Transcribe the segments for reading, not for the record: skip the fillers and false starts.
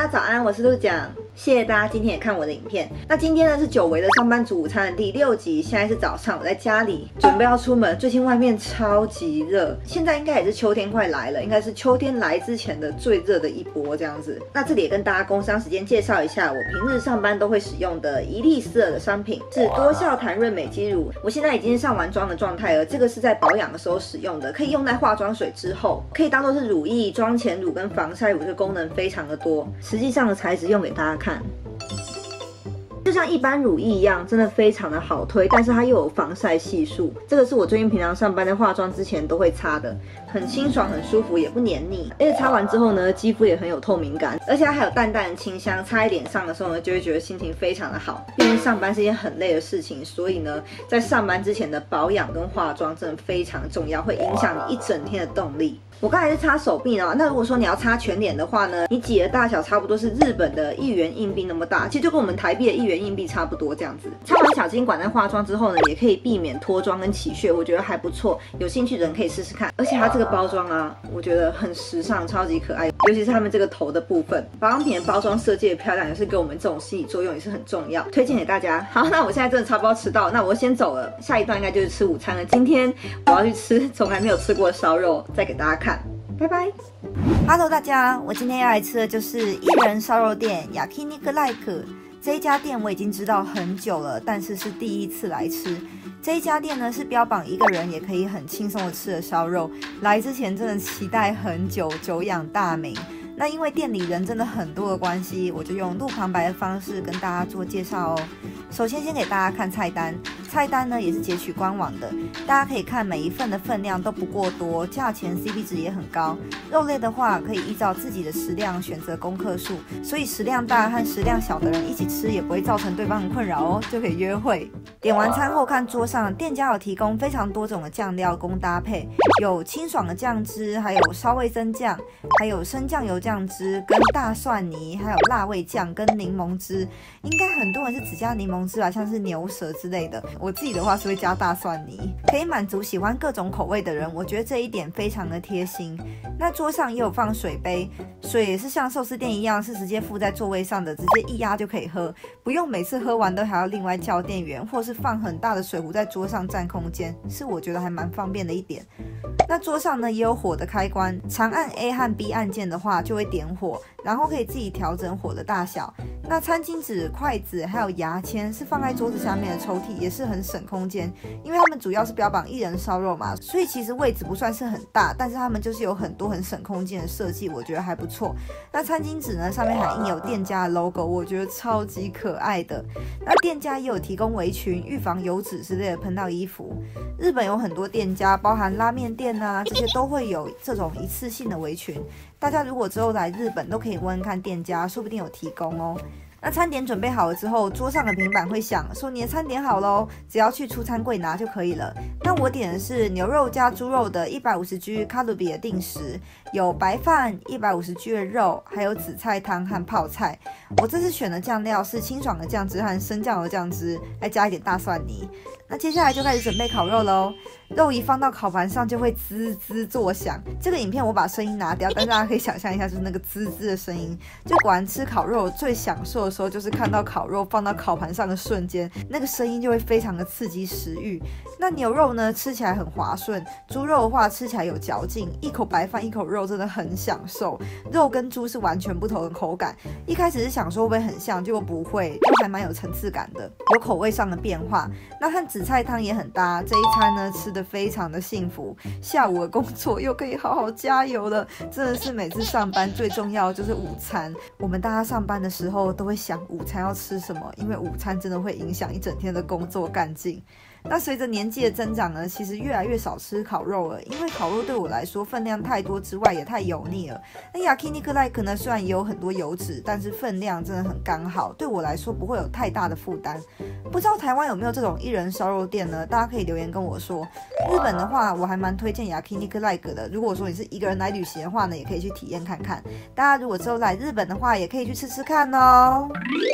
家早安，我是鹿讲，谢谢大家今天也看我的影片。那今天呢是久违的上班族午餐的第6集，现在是早上，我在家里准备要出门。最近外面超级热，现在应该也是秋天快来了，应该是秋天来之前的最热的一波这样子。那这里也跟大家工商时间介绍一下，我平日上班都会使用的伊丽丝尔的商品是多效弹润美肌乳。我现在已经是上完妆的状态了，这个是在保养的时候使用的，可以用在化妆水之后，可以当做是乳液、妆前乳跟防晒乳，这个功能非常的多。实际上的材质用给大家看。就像一般乳液一样，真的非常的好推，但是它又有防晒系数。这个是我最近平常上班在化妆之前都会擦的，很清爽、很舒服，也不黏腻。而且擦完之后呢，肌肤也很有透明感，而且它还有淡淡的清香，擦在脸上的时候呢，就会觉得心情非常的好。毕竟上班是一件很累的事情，所以呢，在上班之前的保养跟化妆真的非常重要，会影响你一整天的动力。我刚才是擦手臂呢，那如果说你要擦全脸的话呢，你挤的大小差不多是日本的1元硬币那么大，其实就跟我们台币的1元硬币差不多这样子。插完小金管在化妆之后呢，也可以避免脱妆跟起屑，我觉得还不错，有兴趣的人可以试试看。而且它这个包装啊，我觉得很时尚，超级可爱，尤其是他们这个头的部分，保养品的包装设计的漂亮，也是给我们这种心理作用也是很重要，推荐给大家。好，那我现在真的差不多迟到，那我先走了，下一段应该就是吃午餐了。今天我要去吃从来没有吃过的烧肉，再给大家看。拜拜 ，Hello 大家，我今天要来吃的就是一人烧肉店 Yakiniku Like。这一家店我已经知道很久了，但是是第一次来吃。这一家店呢是标榜一个人也可以很轻松的吃的烧肉，来之前真的期待很久，久仰大名。那因为店里人真的很多的关系，我就用录旁白的方式跟大家做介绍哦。首先给大家看菜单，菜单呢也是截取官网的，大家可以看每一份的分量都不过多，价钱 CP 值也很高。肉类的话可以依照自己的食量选择公克数，所以食量大和食量小的人一起吃也不会造成对方的困扰哦，就可以约会。点完餐后看桌上，店家有提供非常多种的酱料供搭配，有清爽的酱汁，还有烧味增酱，还有生酱油酱汁跟大蒜泥，还有辣味酱跟柠檬汁。应该很多人是只加柠檬汁吧，像是牛舌之类的。我自己的话是会加大蒜泥，可以满足喜欢各种口味的人，我觉得这一点非常的贴心。那桌上也有放水杯，水也是像寿司店一样，是直接附在座位上的，直接一压就可以喝，不用每次喝完都还要另外叫店员，或是放很大的水壶在桌上占空间，是我觉得还蛮方便的一点。那桌上呢也有火的开关，长按 A 和 B 按键的话就会点火，然后可以自己调整火的大小。那餐巾纸、筷子还有牙签是放在桌子下面的抽屉，也是很省空间，因为他们主要是标榜一人烧肉嘛，所以其实位置不算是很大，但是他们就是有很多很省空间的设计，我觉得还不错。那餐巾纸呢上面还印有店家的 logo， 我觉得超级可爱的。那店家也有提供围裙，预防油脂之类的喷到衣服。日本有很多店家，包含拉面店啊，这些都会有这种一次性的围裙。大家如果之后来日本都可以问问看店家，说不定有提供哦。那餐点准备好了之后，桌上的平板会响说你的餐点好咯，只要去出餐柜拿就可以了。那我点的是牛肉加猪肉的 150G 卡路比的定时，有白饭 150G 的肉，还有紫菜汤和泡菜。我这次选的酱料是清爽的酱汁和生酱油酱汁，再加一点大蒜泥。那接下来就开始准备烤肉咯，肉一放到烤盘上就会滋滋作响。这个影片我把声音拿掉，但是大家可以想象一下，就是那个滋滋的声音。就果然吃烤肉最享受的时候，就是看到烤肉放到烤盘上的瞬间，那个声音就会非常的刺激食欲。那牛肉呢，吃起来很滑顺；猪肉的话，吃起来有嚼劲，一口白饭一口肉，真的很享受。肉跟猪是完全不同的口感。一开始是想说会不会很像，结果不会，就还蛮有层次感的，有口味上的变化。那和紫菜汤也很搭，这一餐呢吃得非常的幸福。下午的工作又可以好好加油了，真的是每次上班最重要的就是午餐。我们大家上班的时候都会想午餐要吃什么，因为午餐真的会影响一整天的工作干劲。那随着年纪的增长呢，其实越来越少吃烤肉了，因为烤肉对我来说分量太多之外也太油腻了。那 Yakiniku Like 呢，虽然也有很多油脂，但是分量真的很刚好，对我来说不会有太大的负担。不知道台湾有没有这种一人烧肉店呢？大家可以留言跟我说。日本的话，我还蛮推荐 Yakiniku Like 的。如果说你是一个人来旅行的话呢，也可以去体验看看。大家如果之后来日本的话，也可以去吃吃看哦。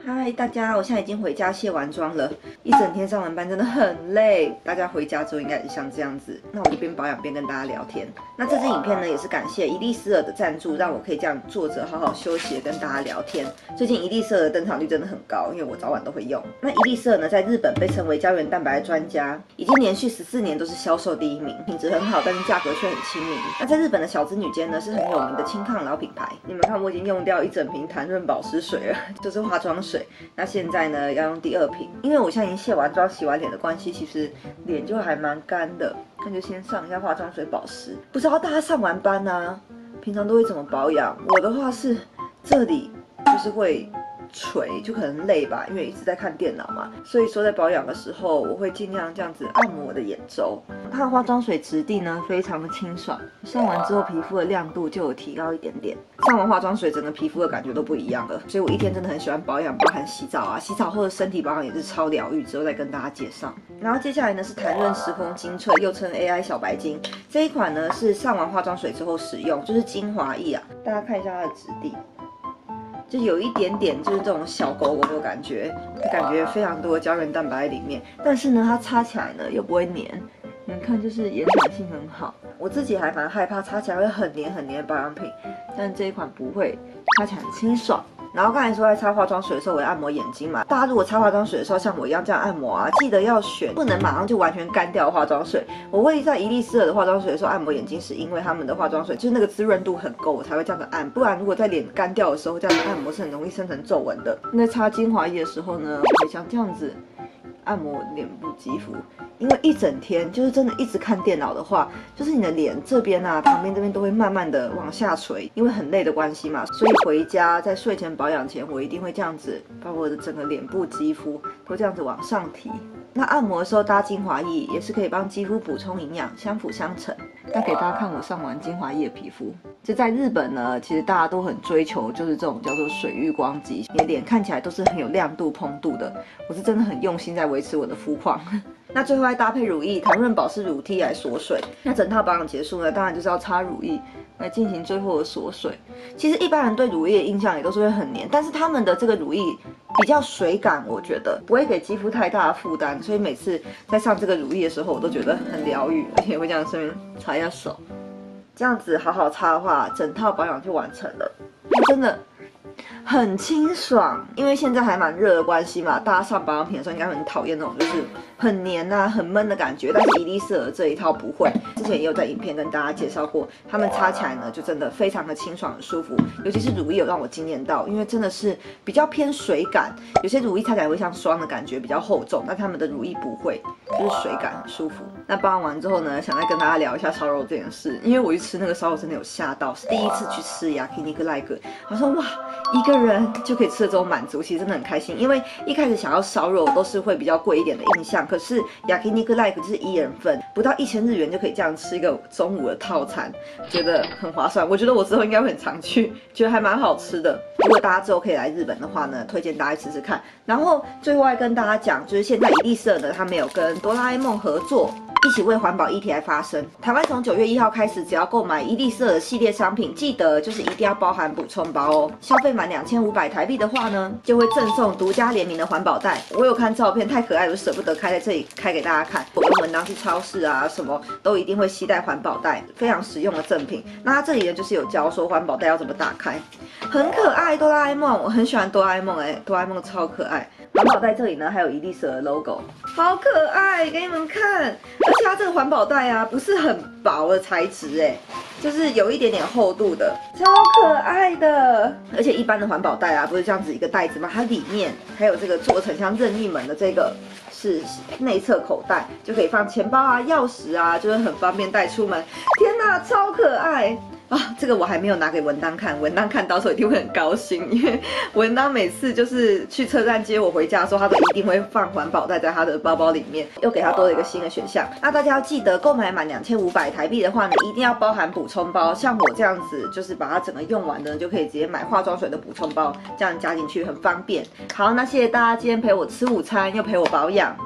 嗨，大家，我现在已经回家卸完妆了，一整天上完班真的很累。大家回家之后应该也是像这样子，那我就边保养边跟大家聊天。那这支影片呢，也是感谢伊丽丝尔的赞助，让我可以这样坐着好好休息的跟大家聊天。最近伊丽丝尔的登场率真的很高，因为我早晚都会用。那伊丽丝尔呢，在日本被称为胶原蛋白专家，已经连续14年都是销售第1名，品质很好，但是价格却很亲民。那在日本的小资女间呢，是很有名的清抗老品牌。你们看，我已经用掉一整瓶弹润保湿水了，就是化妆水。那现在呢，要用第2瓶，因为我现在已经卸完妆、洗完脸的关系，其实脸就还蛮干的，那就先上一下化妆水保湿。不知道大家上完班啊，平常都会怎么保养？我的话是这里就是会垂，就可能累吧，因为一直在看电脑嘛，所以说在保养的时候，我会尽量这样子按摩我的眼周。它的化妆水质地呢，非常的清爽，上完之后皮肤的亮度就有提高一点点。上完化妆水，整个皮肤的感觉都不一样了，所以我一天真的很喜欢保养，包含洗澡啊，洗澡后的身体保养也是超疗愈，之后再跟大家介绍。然后接下来呢是弹润时空精粹，又称 AI 小白金，这一款呢是上完化妆水之后使用，就是精华液啊，大家看一下它的质地。就有一点点就是这种小狗狗的感觉，感觉非常多的胶原蛋白在里面，但是呢它擦起来呢又不会黏，你们看就是延展性很好。我自己还蛮害怕擦起来会很黏的保养品，但这一款不会，擦起来很清爽。然后刚才说在擦化妆水的时候，我会按摩眼睛嘛。大家如果擦化妆水的时候像我一样这样按摩啊，记得要选不能马上就完全干掉的化妆水。我会在伊丽丝尔的化妆水的时候按摩眼睛，是因为他们的化妆水就是那个滋润度很够，我才会这样子按。不然如果在脸干掉的时候这样子按摩是很容易生成皱纹的。那擦精华液的时候呢，我会像这样子按摩脸部肌肤，因为一整天就是真的一直看电脑的话，就是你的脸这边啊、旁边这边都会慢慢的往下垂，因为很累的关系嘛，所以回家在睡前保养前，我一定会这样子把我的整个脸部肌肤都这样子往上提。那按摩的时候搭精华液也是可以帮肌肤补充营养，相辅相成。那给大家看我上完精华液的皮肤，就在日本呢，其实大家都很追求就是这种叫做水玉光肌，你的脸看起来都是很有亮度、蓬度的。我是真的很用心在维持我的肤况。那最后再搭配乳液，弹润保湿乳贴来锁水。那整套保养结束呢，当然就是要擦乳液来进行最后的锁水。其实一般人对乳液的印象也都是会很黏，但是他们的这个乳液比较水感，我觉得不会给肌肤太大的负担，所以每次在上这个乳液的时候，我都觉得很疗愈，而且会这样顺便擦一下手。这样子好好擦的话，整套保养就完成了。真的很清爽，因为现在还蛮热的关系嘛，大家上保养品的时候应该很讨厌那种就是很黏啊、很闷的感觉，但是伊丽丝尔这一套不会。之前也有在影片跟大家介绍过，他们擦起来呢就真的非常的清爽、很舒服，尤其是乳液有让我惊艳到，因为真的是比较偏水感，有些乳液擦起来会像霜的感觉，比较厚重，但他们的乳液不会，就是水感很舒服。那保养完之后呢，想再跟大家聊一下烧肉这件事，因为我去吃那个烧肉真的有吓到，是第一次去吃Yakiniku Like，我说哇，一个人就可以吃的这种满足，其实真的很开心。因为一开始想要烧肉都是会比较贵一点的印象，可是Yakiniku Like 就是1人份，不到1000日元就可以这样吃一个中午的套餐，觉得很划算。我觉得我之后应该会很常去，觉得还蛮好吃的。如果大家之后可以来日本的话呢，推荐大家吃吃看。然后最后再跟大家讲，就是现在伊丽丝尔呢，他们有跟哆啦 A 梦合作，一起为环保议题来发声。台湾从9月1号开始，只要购买伊丽丝尔的系列商品，记得就是一定要包含补充包哦。消费满2500台币的话呢，就会赠送独家联名的环保袋。我有看照片，太可爱了，我舍不得开在这里开给大家看。我跟文当去超市啊，什么都一定会携带环保袋，非常实用的赠品。那它这里呢，就是有教说环保袋要怎么打开，很可爱。哆啦 A 梦，我很喜欢哆啦 A 梦，哆啦 A 梦超可爱。环保袋这里呢，还有伊丽丝尔的 logo， 好可爱，给你们看。而且它这个环保袋啊，不是很薄的材质，就是有一点点厚度的，超可爱的。而且一般的环保袋啊，不是这样子一个袋子吗？它里面还有这个做成像任意门的这个是内侧口袋，就可以放钱包啊、钥匙啊，就是很方便带出门。天哪，超可爱！啊，这个我还没有拿给文当看，文当看到时候一定会很高兴，因为文当每次就是去车站接我回家的时候，他都一定会放环保袋在他的包包里面，又给他多了一个新的选项。那大家要记得，购买满2500台币的话呢，一定要包含补充包。像我这样子，就是把它整个用完的，就可以直接买化妆水的补充包，这样加进去很方便。好，那谢谢大家今天陪我吃午餐，又陪我保养。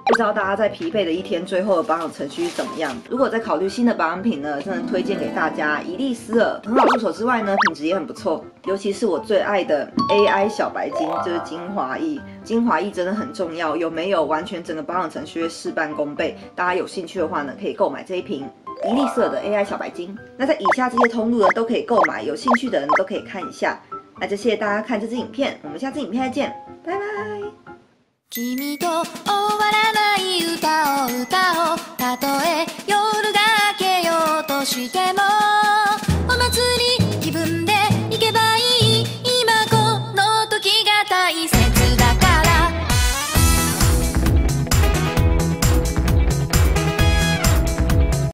不知道大家在疲惫的一天最后的保养程序是怎么样？如果在考虑新的保养品呢，真的推荐给大家伊丽丝尔，很好入手之外呢，品质也很不错。尤其是我最爱的 AI 小白金，就是精华液。精华液真的很重要，有没有完全整个保养程序会事半功倍？大家有兴趣的话呢，可以购买这一瓶伊丽丝尔的 AI 小白金。那在以下这些通路呢都可以购买，有兴趣的人都可以看一下。那就谢谢大家看这支影片，我们下支影片再见，拜拜。 君と終わらない歌を歌おうたとえ夜が明けようとしても